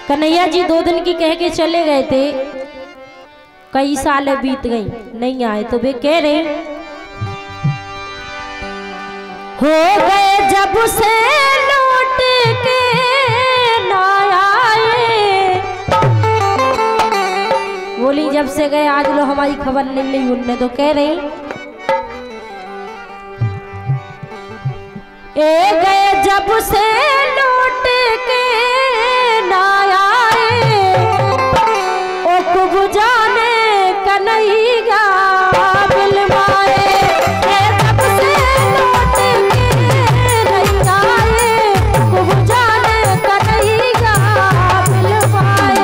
कन्हैया जी 2 दिन की कह के चले गए थे, कई साल बीत गई नहीं आए, तो वे कह रहे हो गए जब से लौट के ना आए। बोली जब से गए आज लो हमारी खबर नहीं ली उनने, तो कह रही गए जब से लौट के ना आए, ओ कुब जाने कन्हैया बिलवाए। जब से लौट के नहीं आए, कुब जाने कन्हैया बिलवाए।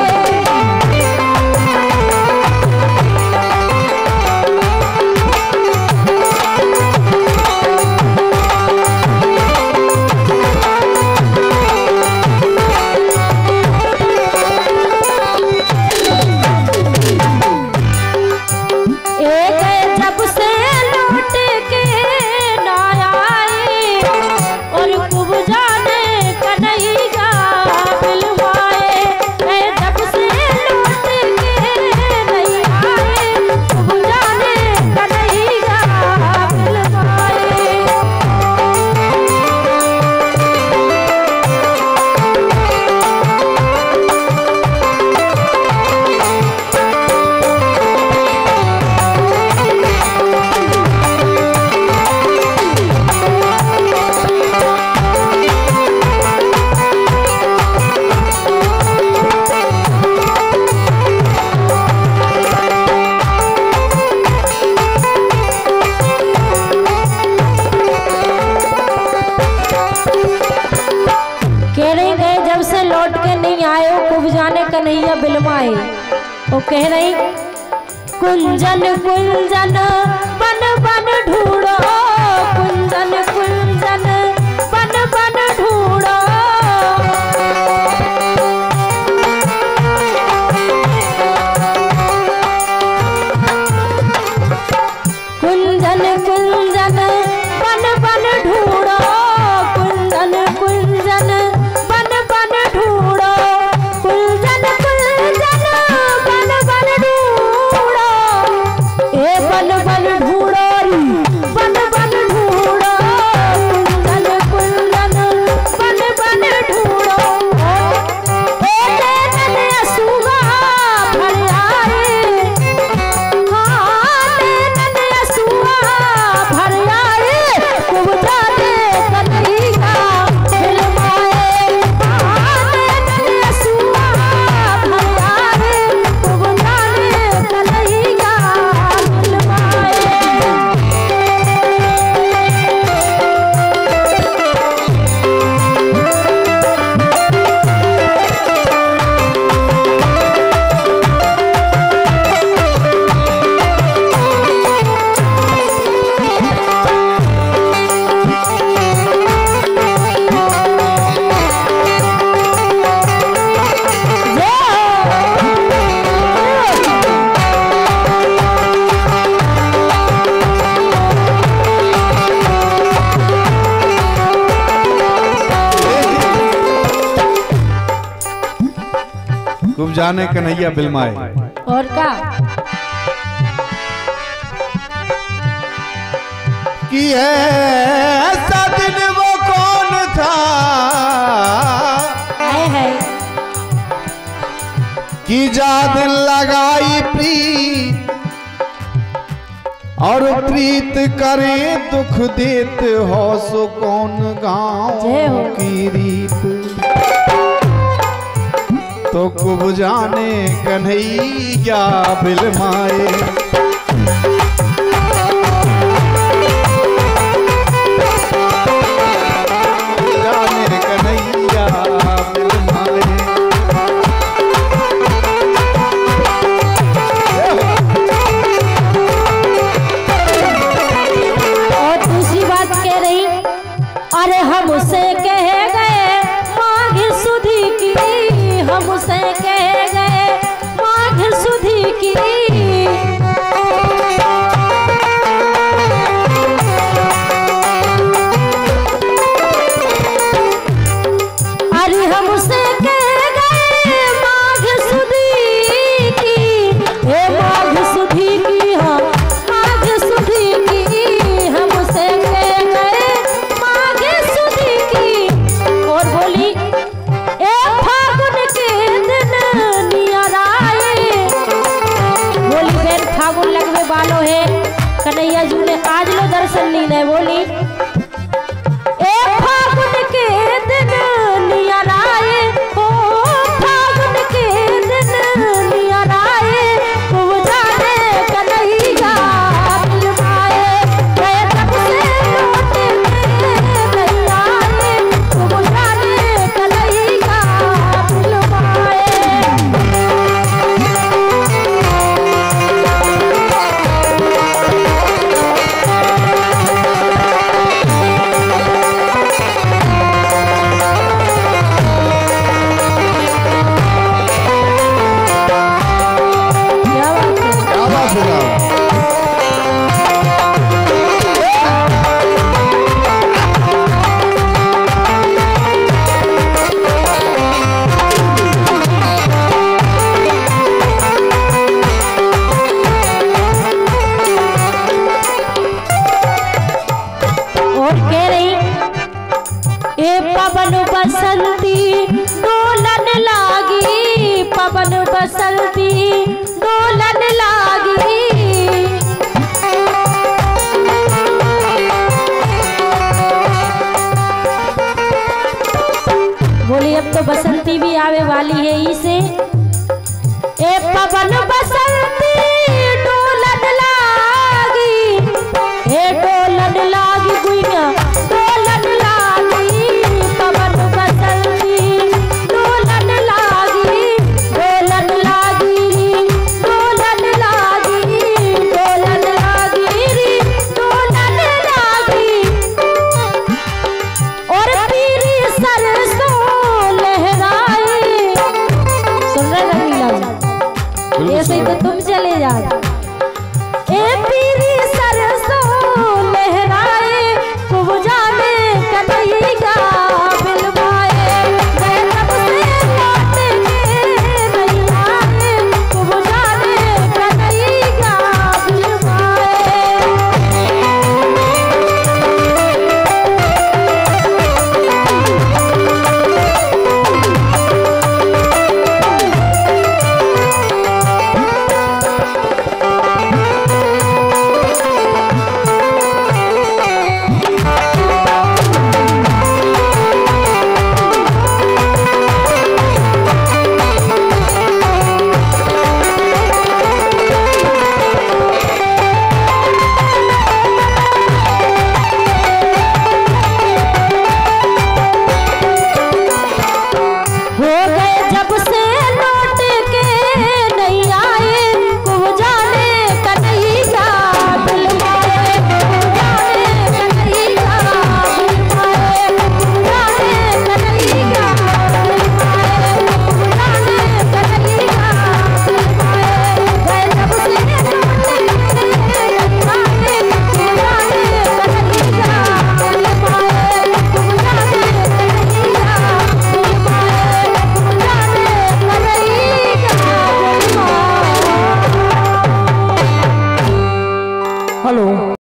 कन्हैया बिलवाए। वो कह रही कुंजन कुंजन बन बन ढूंढो, कुंजन कुंजन बन बन ढूंढो। कुंजन कुंजन बन बन ढूंढो, कुंजन कुंजन बन बन ढूंढो। कुंजन कुंजन बन बन ढूंढो, ए बन बन ढूंढो री बन बन ढूंढो। कुंजन कुंजन बन बन ढूंढो, ए नैनन असूगा भर आए। हाँ नैनन असूगा भर आए, कुब जाने कन्हैया बिलवाए। हाँ नैनन असूगा भर आए, कुब जाने कन्हैया बिलवाए। खूब जाने कन्हैया बिलवाए। और का कि ऐसा दिन वो कौन था है कि जाद लगाई प्रीत और प्रीत करे दुख देत हो, सो कौन गाँव जय हो। की रीत। तो कुब जाने कन्हैया बिलवाए। जाने कन्हैया बिलवाए। और दूसरी बात कह रही, अरे हमसे कह गए मांग सुधी की, हमसे कह गए मांग सुधी की। अरे हमसे कह गए बसंती डोलन लागी। बोली अब तो बसंती भी आवे वाली है इसे। ए पवन बसंती